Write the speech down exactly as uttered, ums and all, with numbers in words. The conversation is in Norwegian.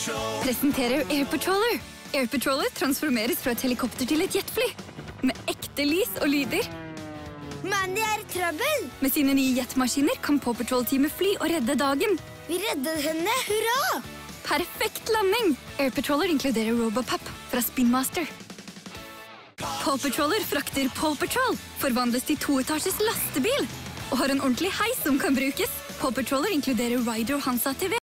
Presenterer Air Patroller. Air Patroller transformeres fra et helikopter til et jetfly. Med ekte lys og lyder. Mandy er i trøbbel! Med sine nye jetmaskiner kan Paw Patrol-teamet fly og redde dagen. Vi reddet henne, hurra! Perfekt landing! Air Patroller inkluderer Robopup fra Spin Master. Paw Patroller frakter Paw Patrol, forvandles til toetasjes lastebil, og har en ordentlig heis som kan brukes. Paw Patroller inkluderer Ryder og Hansa T V.